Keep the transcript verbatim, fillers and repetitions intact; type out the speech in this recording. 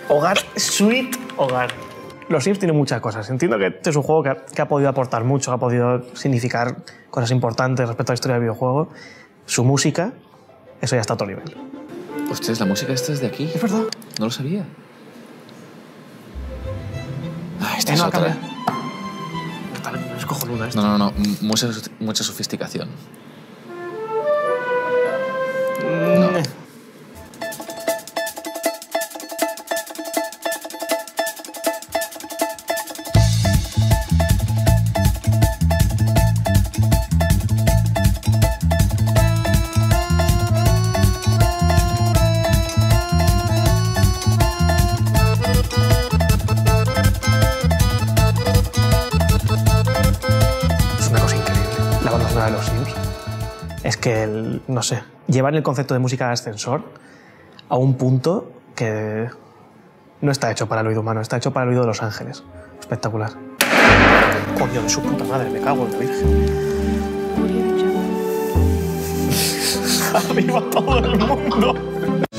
Hogar, sweet hogar. Los Sims tienen muchas cosas. Entiendo que este es un juego que ha, que ha podido aportar mucho, ha podido significar cosas importantes respecto a la historia del videojuego. Su música, eso ya está a otro nivel. Ostras, la música esta es de aquí. Es verdad. No lo sabía. Ah, esta Eh, es no, otra. Está, es cojonuda esto. No, no, no. Mucha, mucha sofisticación. No. Es una cosa increíble, la banda sonora de los Sims. Es que, el, no sé, llevan el concepto de música de ascensor a un punto que no está hecho para el oído humano, está hecho para el oído de los ángeles. Espectacular. Coño, de su puta madre, me cago en la virgen. ¡Arriba todo el mundo!